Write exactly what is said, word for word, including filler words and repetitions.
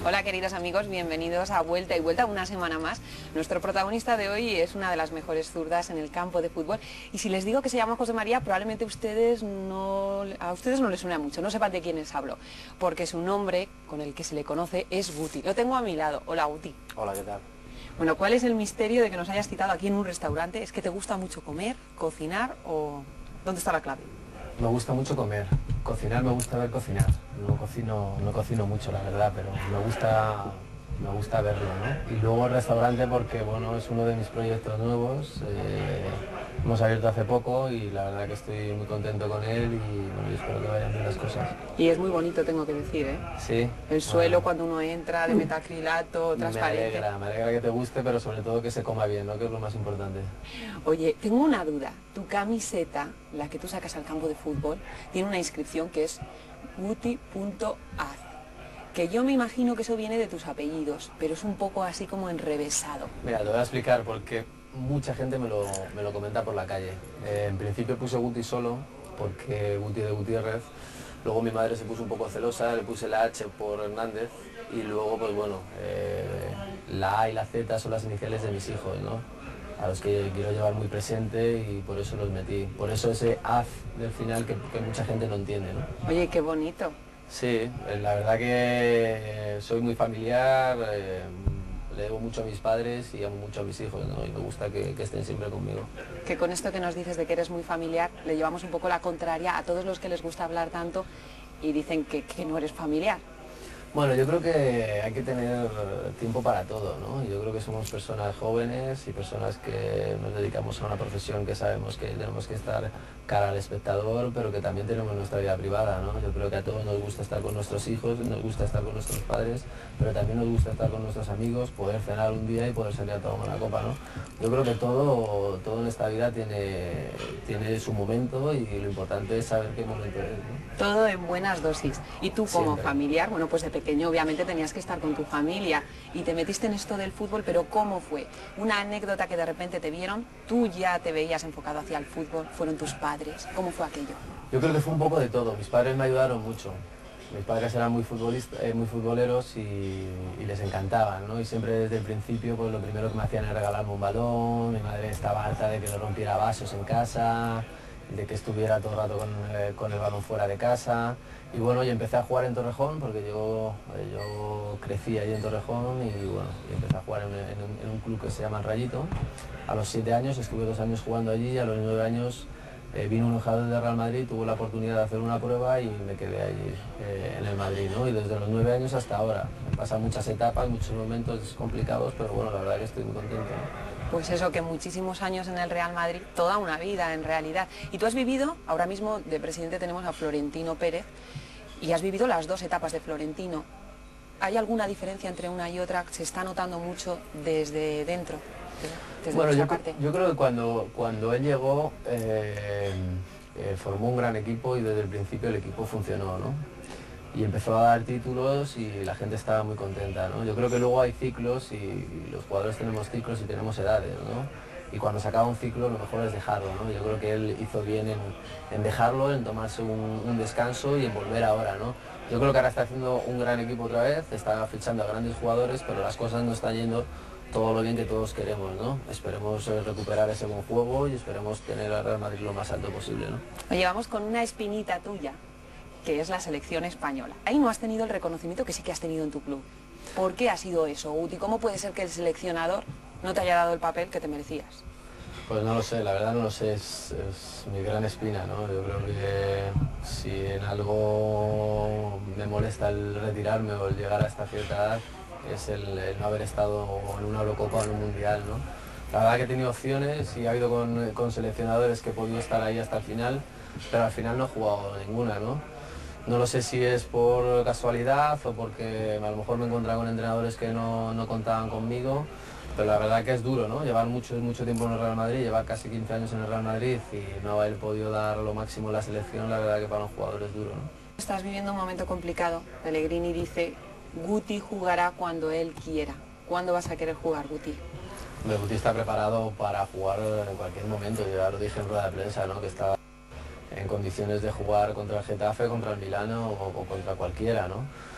Hola queridos amigos, bienvenidos a Vuelta y Vuelta, una semana más. Nuestro protagonista de hoy es una de las mejores zurdas en el campo de fútbol. Y si les digo que se llama José María, probablemente ustedes no, a ustedes no les suena mucho, no sepan de quiénes hablo. Porque su nombre, con el que se le conoce, es Guti. Lo tengo a mi lado. Hola Guti. Hola, ¿qué tal? Bueno, ¿cuál es el misterio de que nos hayas citado aquí en un restaurante? ¿Es que te gusta mucho comer, cocinar o dónde está la clave? Me gusta mucho comer. Cocinar me gusta ver cocinar. No cocino, no cocino mucho, la verdad, pero me gusta, me gusta verlo, ¿no? Y luego el restaurante porque, bueno, es uno de mis proyectos nuevos. Eh, hemos abierto hace poco y la verdad que estoy muy contento con él y bueno, yo espero que vayan bien las cosas. Y es muy bonito, tengo que decir, ¿eh? Sí. El suelo Bueno, cuando uno entra, de metacrilato, me transparente. alegra, me alegra que te guste, pero sobre todo que se coma bien, ¿no? Que es lo más importante. Oye, tengo una duda. Tu camiseta, la que tú sacas al campo de fútbol, tiene una inscripción que es guti punto az. Que yo me imagino que eso viene de tus apellidos, pero es un poco así como enrevesado. Mira, te voy a explicar porque mucha gente me lo, me lo comenta por la calle. Eh, en principio puse Guti solo, porque Guti de Gutiérrez. Luego mi madre se puso un poco celosa, le puse la H por Hernández. Y luego, pues bueno, eh, la A y la Z son las iniciales de mis hijos, ¿no? A los que quiero llevar muy presente y por eso los metí. Por eso ese Az del final que, que mucha gente no entiende, ¿no? Oye, qué bonito. Sí, la verdad que soy muy familiar, eh, le debo mucho a mis padres y amo mucho a mis hijos, ¿no? Y me gusta que, que estén siempre conmigo. Que con esto que nos dices de que eres muy familiar, le llevamos un poco la contraria a todos los que les gusta hablar tanto y dicen que, que no eres familiar. Bueno, yo creo que hay que tener tiempo para todo, ¿no? Yo creo que somos personas jóvenes y personas que nos dedicamos a una profesión que sabemos que tenemos que estar cara al espectador, pero que también tenemos nuestra vida privada, ¿no? Yo creo que a todos nos gusta estar con nuestros hijos, nos gusta estar con nuestros padres, pero también nos gusta estar con nuestros amigos, poder cenar un día y poder salir a tomar una copa, ¿no? Yo creo que todo, todo en esta vida tiene, tiene su momento y lo importante es saber qué momento es, ¿no? Todo en buenas dosis. Y tú como Siempre. familiar, bueno, pues de pequeño obviamente tenías que estar con tu familia y te metiste en esto del fútbol, pero ¿cómo fue? Una anécdota que de repente te vieron, tú ya te veías enfocado hacia el fútbol, fueron tus padres, ¿cómo fue aquello? Yo creo que fue un poco de todo. Mis padres me ayudaron mucho. Mis padres eran muy, futbolistas, eh, muy futboleros y, y les encantaban, ¿no? Y siempre desde el principio pues lo primero que me hacían era regalarme un balón. Mi madre estaba harta de que le rompiera vasos en casa, de que estuviera todo el rato con, eh, con el balón fuera de casa. Y bueno, yo empecé a jugar en Torrejón porque yo, eh, yo crecí ahí en Torrejón y bueno, y empecé a jugar en, en, un, en un club que se llama El Rayito. A los siete años estuve dos años jugando allí y a los nueve años eh, vino un jugador de Real Madrid, tuve la oportunidad de hacer una prueba y me quedé allí eh, en el Madrid, ¿no? Y desde los nueve años hasta ahora. Me pasan muchas etapas, muchos momentos complicados, pero bueno, la verdad que estoy muy contento, ¿no? Pues eso, que muchísimos años en el Real Madrid, toda una vida en realidad. Y tú has vivido, ahora mismo de presidente tenemos a Florentino Pérez, y has vivido las dos etapas de Florentino. ¿Hay alguna diferencia entre una y otra? ¿Se está notando mucho desde dentro? Desde Bueno, yo, parte? yo creo que cuando, cuando él llegó eh, eh, formó un gran equipo y desde el principio el equipo funcionó, ¿no? Y empezó a dar títulos y la gente estaba muy contenta, ¿no? Yo creo que luego hay ciclos y los jugadores tenemos ciclos y tenemos edades, ¿no? Y cuando se acaba un ciclo lo mejor es dejarlo, ¿no? Yo creo que él hizo bien en, en dejarlo, en tomarse un, un descanso y en volver ahora, ¿no? Yo creo que ahora está haciendo un gran equipo otra vez, está fichando a grandes jugadores, pero las cosas no están yendo todo lo bien que todos queremos, ¿no? Esperemos eh, recuperar ese buen juego y esperemos tener al Real Madrid lo más alto posible, ¿no? Oye, vamos con una espinita tuya, que es la selección española. Ahí no has tenido el reconocimiento que sí que has tenido en tu club. ¿Por qué ha sido eso, Guti? ¿Cómo puede ser que el seleccionador no te haya dado el papel que te merecías? Pues no lo sé, la verdad no lo sé, es, es mi gran espina, ¿no? Yo creo que si en algo me molesta el retirarme o el llegar a esta cierta edad, es el, el no haber estado en una Eurocopa o en un Mundial, ¿no? La verdad que he tenido opciones y ha habido con, con seleccionadores que he podido estar ahí hasta el final, pero al final no he jugado ninguna, ¿no? No lo sé si es por casualidad o porque a lo mejor me he encontrado con entrenadores que no, no contaban conmigo, pero la verdad que es duro, ¿no? Llevar mucho, mucho tiempo en el Real Madrid, llevar casi quince años en el Real Madrid y no haber podido dar lo máximo en la selección, la verdad que para un jugador es duro, ¿no? Estás viviendo un momento complicado. Pellegrini dice, Guti jugará cuando él quiera. ¿Cuándo vas a querer jugar, Guti? Guti está preparado para jugar en cualquier momento, yo ya lo dije en rueda de prensa, ¿no? Que estaba en condiciones de jugar contra el Getafe, contra el Milano o, o contra cualquiera, ¿no?